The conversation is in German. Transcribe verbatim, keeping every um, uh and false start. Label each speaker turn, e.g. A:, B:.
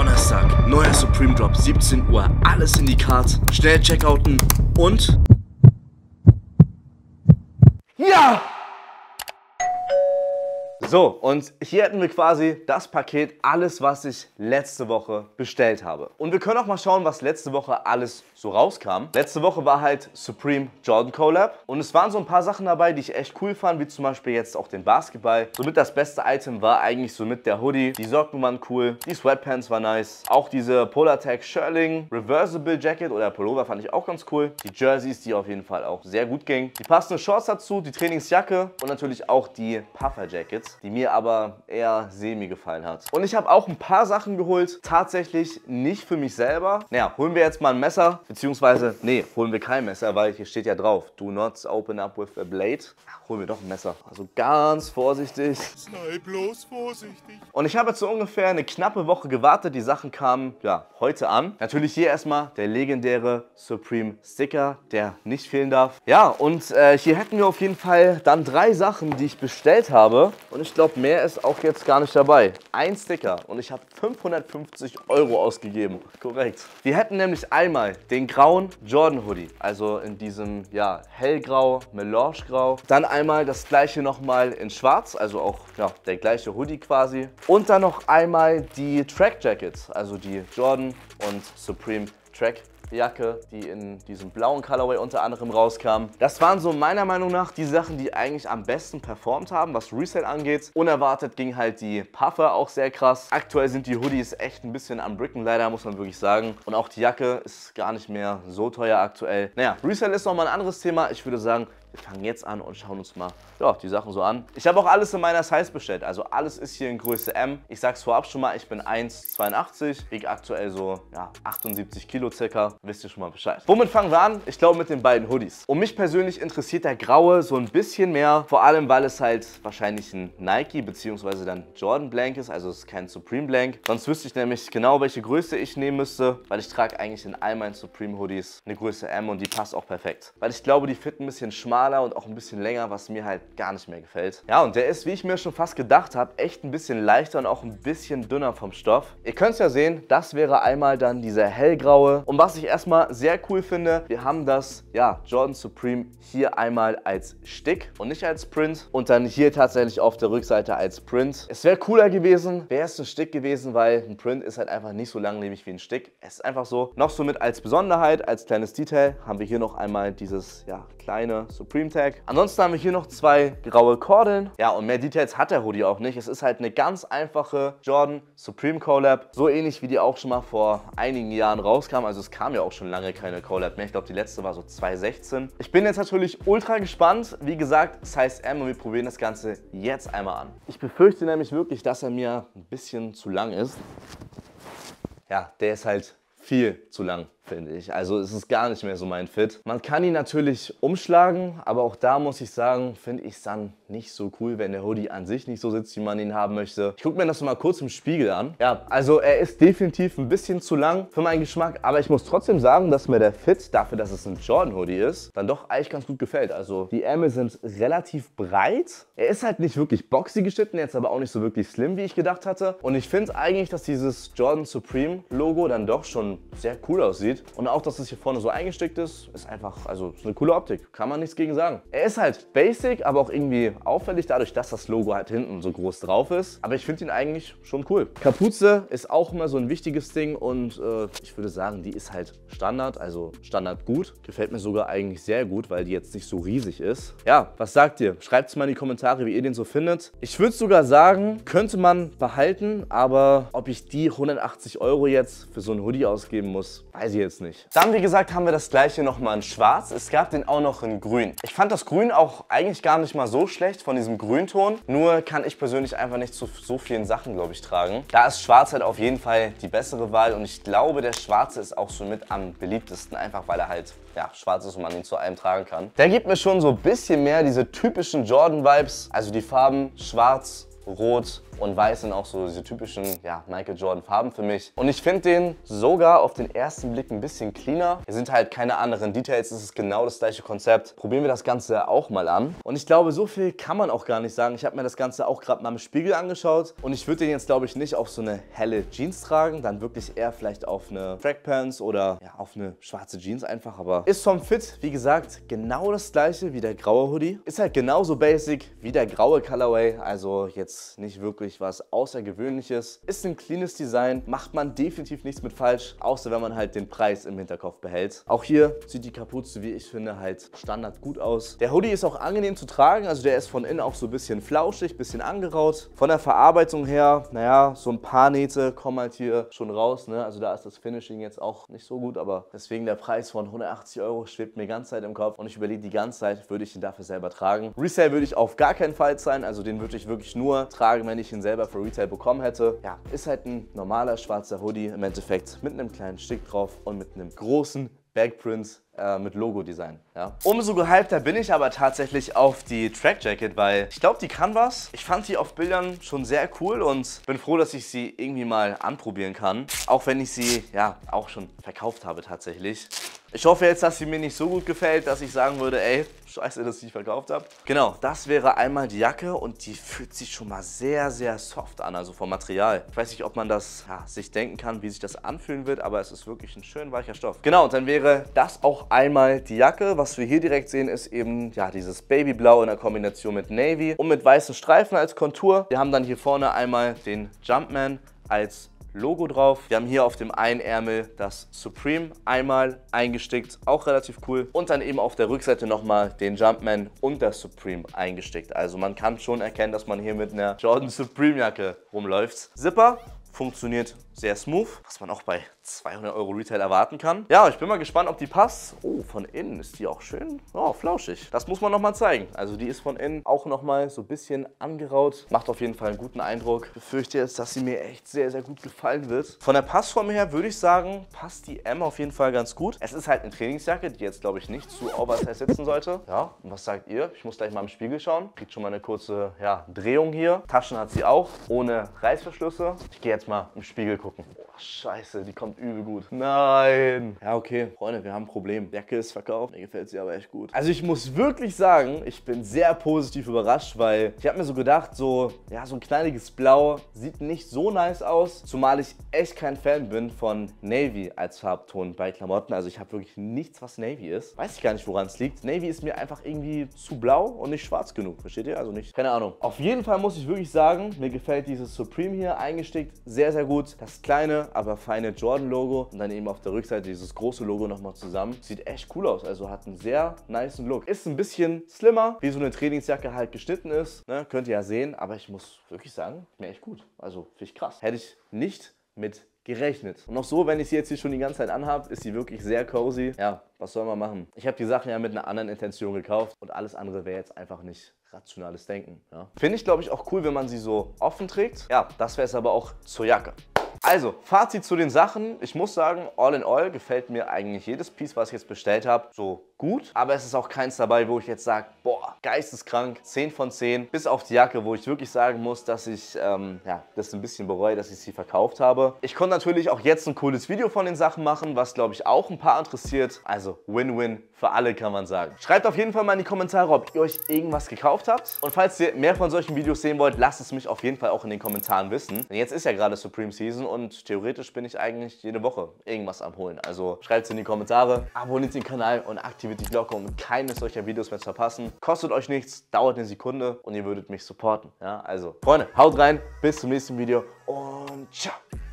A: Donnerstag, neuer Supreme Drop, siebzehn Uhr, alles in die Card, schnell checkouten und... Ja! So, und hier hätten wir quasi das Paket, alles, was ich letzte Woche bestellt habe. Und wir können auch mal schauen, was letzte Woche alles so rauskam. Letzte Woche war halt Supreme Jordan Collab und es waren so ein paar Sachen dabei, die ich echt cool fand, wie zum Beispiel jetzt auch den Basketball. Somit das beste Item war eigentlich somit der Hoodie. Die Socken waren cool, die Sweatpants waren nice. Auch diese Polartec Shirling Reversible Jacket oder Pullover fand ich auch ganz cool. Die Jerseys, die auf jeden Fall auch sehr gut gingen. Die passenden Shorts dazu, die Trainingsjacke und natürlich auch die Puffer Jackets, die mir aber eher semi gefallen hat. Und ich habe auch ein paar Sachen geholt, tatsächlich nicht für mich selber. Naja, holen wir jetzt mal ein Messer, beziehungsweise, nee, holen wir kein Messer, weil hier steht ja drauf, do not open up with a blade. Ach, holen wir doch ein Messer. Also ganz vorsichtig.
B: Sei bloß vorsichtig.
A: Und ich habe jetzt so ungefähr eine knappe Woche gewartet. Die Sachen kamen, ja, heute an. Natürlich hier erstmal der legendäre Supreme Sticker, der nicht fehlen darf. Ja, und äh, hier hätten wir auf jeden Fall dann drei Sachen, die ich bestellt habe. Und ich glaube, mehr ist auch jetzt gar nicht dabei. Ein Sticker und ich habe fünfhundertfünfzig Euro ausgegeben. Korrekt. Wir hätten nämlich einmal den grauen Jordan Hoodie, also in diesem, ja, hellgrau, Melangegrau. Dann einmal das gleiche nochmal in schwarz, also auch, ja, der gleiche Hoodie quasi. Und dann noch einmal die Track Jackets, also die Jordan und Supreme Track Jacke, die in diesem blauen Colorway unter anderem rauskam. Das waren so meiner Meinung nach die Sachen, die eigentlich am besten performt haben, was Resale angeht. Unerwartet ging halt die Puffer auch sehr krass. Aktuell sind die Hoodies echt ein bisschen am Bricken, leider, muss man wirklich sagen. Und auch die Jacke ist gar nicht mehr so teuer aktuell. Naja, Resale ist nochmal ein anderes Thema. Ich würde sagen, wir fangen jetzt an und schauen uns mal, ja, die Sachen so an. Ich habe auch alles in meiner Size bestellt, also alles ist hier in Größe M. Ich sag's vorab schon mal, ich bin eins Komma zweiundachtzig, wiege aktuell so, ja, achtundsiebzig Kilo circa. Wisst ihr schon mal Bescheid. Womit fangen wir an? Ich glaube mit den beiden Hoodies. Und mich persönlich interessiert der graue so ein bisschen mehr, vor allem weil es halt wahrscheinlich ein Nike bzw. dann Jordan Blank ist, also es ist kein Supreme Blank. Sonst wüsste ich nämlich genau, welche Größe ich nehmen müsste, weil ich trage eigentlich in all meinen Supreme Hoodies eine Größe M und die passt auch perfekt. Weil ich glaube, die fit ein bisschen schmaler und auch ein bisschen länger, was mir halt gar nicht mehr gefällt. Ja, und der ist, wie ich mir schon fast gedacht habe, echt ein bisschen leichter und auch ein bisschen dünner vom Stoff. Ihr könnt es ja sehen, das wäre einmal dann dieser hellgraue. Und was ich erstmal sehr cool finde, wir haben das, ja, Jordan Supreme hier einmal als Stick und nicht als Print und dann hier tatsächlich auf der Rückseite als Print. Es wäre cooler gewesen, wäre es ein Stick gewesen, weil ein Print ist halt einfach nicht so langlebig wie ein Stick. Es ist einfach so. Noch somit als Besonderheit, als kleines Detail haben wir hier noch einmal dieses, ja, kleine Supreme Tag. Ansonsten haben wir hier noch zwei graue Kordeln. Ja, und mehr Details hat der Hoodie auch nicht. Es ist halt eine ganz einfache Jordan Supreme Collab. So ähnlich wie die auch schon mal vor einigen Jahren rauskam. Also es kam ja auch schon lange keine Collab mehr. Ich glaube, die letzte war so zwanzig sechzehn. Ich bin jetzt natürlich ultra gespannt. Wie gesagt, Size M und wir probieren das Ganze jetzt einmal an. Ich befürchte nämlich wirklich, dass er mir ein bisschen zu lang ist. Ja, der ist halt viel zu lang, finde ich. Also es ist gar nicht mehr so mein Fit. Man kann ihn natürlich umschlagen, aber auch da muss ich sagen, finde ich es dann nicht so cool, wenn der Hoodie an sich nicht so sitzt, wie man ihn haben möchte. Ich gucke mir das mal kurz im Spiegel an. Ja, also er ist definitiv ein bisschen zu lang für meinen Geschmack, aber ich muss trotzdem sagen, dass mir der Fit, dafür, dass es ein Jordan Hoodie ist, dann doch eigentlich ganz gut gefällt. Also die Ärmel sind relativ breit. Er ist halt nicht wirklich boxy geschnitten, jetzt aber auch nicht so wirklich slim, wie ich gedacht hatte. Und ich finde eigentlich, dass dieses Jordan Supreme Logo dann doch schon sehr cool aussieht. Und auch, dass es hier vorne so eingestickt ist, ist einfach, also ist eine coole Optik. Kann man nichts gegen sagen. Er ist halt basic, aber auch irgendwie auffällig dadurch, dass das Logo halt hinten so groß drauf ist. Aber ich finde ihn eigentlich schon cool. Kapuze ist auch immer so ein wichtiges Ding und äh, ich würde sagen, die ist halt Standard, also Standard gut. Gefällt mir sogar eigentlich sehr gut, weil die jetzt nicht so riesig ist. Ja, was sagt ihr? Schreibt es mal in die Kommentare, wie ihr den so findet. Ich würde sogar sagen, könnte man behalten, aber ob ich die hundertachtzig Euro jetzt für so ein Hoodie ausgeben muss, weiß ich jetzt nicht. Dann, wie gesagt, haben wir das gleiche nochmal in schwarz. Es gab den auch noch in grün. Ich fand das Grün auch eigentlich gar nicht mal so schlecht von diesem Grünton. Nur kann ich persönlich einfach nicht zu so vielen Sachen, glaube ich, tragen. Da ist schwarz halt auf jeden Fall die bessere Wahl. Und ich glaube, der schwarze ist auch somit am beliebtesten. Einfach weil er halt, ja, schwarz ist und man ihn zu allem tragen kann. Der gibt mir schon so ein bisschen mehr diese typischen Jordan-Vibes. Also die Farben schwarz, Rot und Weiß sind auch so diese typischen ja, Michael Jordan Farben für mich. Und ich finde den sogar auf den ersten Blick ein bisschen cleaner. Hier sind halt keine anderen Details, es ist genau das gleiche Konzept. Probieren wir das Ganze auch mal an. Und ich glaube, so viel kann man auch gar nicht sagen. Ich habe mir das Ganze auch gerade mal im Spiegel angeschaut. Und ich würde den jetzt, glaube ich, nicht auf so eine helle Jeans tragen. Dann wirklich eher vielleicht auf eine Trackpants oder ja, auf eine schwarze Jeans einfach. Aber ist vom Fit, wie gesagt, genau das gleiche wie der graue Hoodie. Ist halt genauso basic wie der graue Colorway. Also jetzt nicht wirklich was Außergewöhnliches. Ist ein cleanes Design, macht man definitiv nichts mit falsch, außer wenn man halt den Preis im Hinterkopf behält. Auch hier sieht die Kapuze, wie ich finde, halt Standard gut aus. Der Hoodie ist auch angenehm zu tragen, also der ist von innen auch so ein bisschen flauschig, bisschen angeraut. Von der Verarbeitung her, naja, so ein paar Nähte kommen halt hier schon raus, ne? Also da ist das Finishing jetzt auch nicht so gut, aber deswegen der Preis von hundertachtzig Euro schwebt mir die ganze Zeit im Kopf und ich überlege die ganze Zeit, würde ich ihn dafür selber tragen. Resale würde ich auf gar keinen Fall zahlen, also den würde ich wirklich nur tragen, wenn ich ihn selber für Retail bekommen hätte. Ja, ist halt ein normaler schwarzer Hoodie im Endeffekt mit einem kleinen Stick drauf und mit einem großen Backprint äh, mit Logo-Design. Ja. Umso gehypter bin ich aber tatsächlich auf die Track Jacket, weil ich glaube, die kann was. Ich fand die auf Bildern schon sehr cool und bin froh, dass ich sie irgendwie mal anprobieren kann. Auch wenn ich sie ja auch schon verkauft habe tatsächlich. Ich hoffe jetzt, dass sie mir nicht so gut gefällt, dass ich sagen würde, ey, scheiße, dass ich sie verkauft habe. Genau, das wäre einmal die Jacke und die fühlt sich schon mal sehr, sehr soft an, also vom Material. Ich weiß nicht, ob man das ja, sich denken kann, wie sich das anfühlen wird, aber es ist wirklich ein schön weicher Stoff. Genau, und dann wäre das auch einmal die Jacke. Was wir hier direkt sehen, ist eben ja dieses Babyblau in der Kombination mit Navy und mit weißen Streifen als Kontur. Wir haben dann hier vorne einmal den Jumpman als Logo drauf. Wir haben hier auf dem einen Ärmel das Supreme einmal eingestickt, auch relativ cool. Und dann eben auf der Rückseite nochmal den Jumpman und das Supreme eingestickt. Also man kann schon erkennen, dass man hier mit einer Jordan Supreme Jacke rumläuft. Zipper funktioniert sehr smooth, was man auch bei zweihundert Euro Retail erwarten kann. Ja, ich bin mal gespannt, ob die passt. Oh, von innen ist die auch schön oh, flauschig. Das muss man nochmal zeigen. Also die ist von innen auch nochmal so ein bisschen angeraut. Macht auf jeden Fall einen guten Eindruck. Ich befürchte jetzt, dass sie mir echt sehr, sehr gut gefallen wird. Von der Passform her würde ich sagen, passt die M auf jeden Fall ganz gut. Es ist halt eine Trainingsjacke, die jetzt, glaube ich, nicht zu oversize sitzen sollte. Ja, und was sagt ihr? Ich muss gleich mal im Spiegel schauen. Kriegt schon mal eine kurze ja, Drehung hier. Taschen hat sie auch, ohne Reißverschlüsse. Ich gehe jetzt mal im Spiegel gucken. Boah, scheiße, die kommt übel gut. Nein. Ja, okay, Freunde, wir haben ein Problem. Die Jacke ist verkauft. Mir gefällt sie aber echt gut. Also ich muss wirklich sagen, ich bin sehr positiv überrascht, weil ich habe mir so gedacht, so, ja, so ein knalliges Blau sieht nicht so nice aus. Zumal ich echt kein Fan bin von Navy als Farbton bei Klamotten. Also ich habe wirklich nichts, was Navy ist. Weiß ich gar nicht, woran es liegt. Navy ist mir einfach irgendwie zu blau und nicht schwarz genug. Versteht ihr? Also nicht, keine Ahnung. Auf jeden Fall muss ich wirklich sagen, mir gefällt dieses Supreme hier eingestickt sehr, sehr gut. Das kleine, aber feine Jordan-Logo und dann eben auf der Rückseite dieses große Logo nochmal zusammen. Sieht echt cool aus, also hat einen sehr nicen Look. Ist ein bisschen slimmer, wie so eine Trainingsjacke halt geschnitten ist. Ne? Könnt ihr ja sehen, aber ich muss wirklich sagen, mir echt gut. Also finde ich krass. Hätte ich nicht mit gerechnet. Und auch so, wenn ich sie jetzt hier schon die ganze Zeit anhabe, ist sie wirklich sehr cozy. Ja, was soll man machen? Ich habe die Sachen ja mit einer anderen Intention gekauft und alles andere wäre jetzt einfach nicht rationales Denken. Ja. Finde ich, glaube ich, auch cool, wenn man sie so offen trägt. Ja, das wäre es aber auch zur Jacke. Also, Fazit zu den Sachen. Ich muss sagen, all in all gefällt mir eigentlich jedes Piece, was ich jetzt bestellt habe, so gut. Aber es ist auch keins dabei, wo ich jetzt sage, boah, geisteskrank, zehn von zehn. Bis auf die Jacke, wo ich wirklich sagen muss, dass ich ähm, ja, das ein bisschen bereue, dass ich sie verkauft habe. Ich konnte natürlich auch jetzt ein cooles Video von den Sachen machen, was, glaube ich, auch ein paar interessiert. Also Win-Win für alle, kann man sagen. Schreibt auf jeden Fall mal in die Kommentare, ob ihr euch irgendwas gekauft habt. Und falls ihr mehr von solchen Videos sehen wollt, lasst es mich auf jeden Fall auch in den Kommentaren wissen. Denn jetzt ist ja gerade Supreme Season und theoretisch bin ich eigentlich jede Woche irgendwas am Holen. Also schreibt es in die Kommentare, abonniert den Kanal und aktiviert die Glocke, um keines solcher Videos mehr zu verpassen. Kostet euch nichts, dauert eine Sekunde und ihr würdet mich supporten. Ja, also Freunde, haut rein, bis zum nächsten Video und ciao.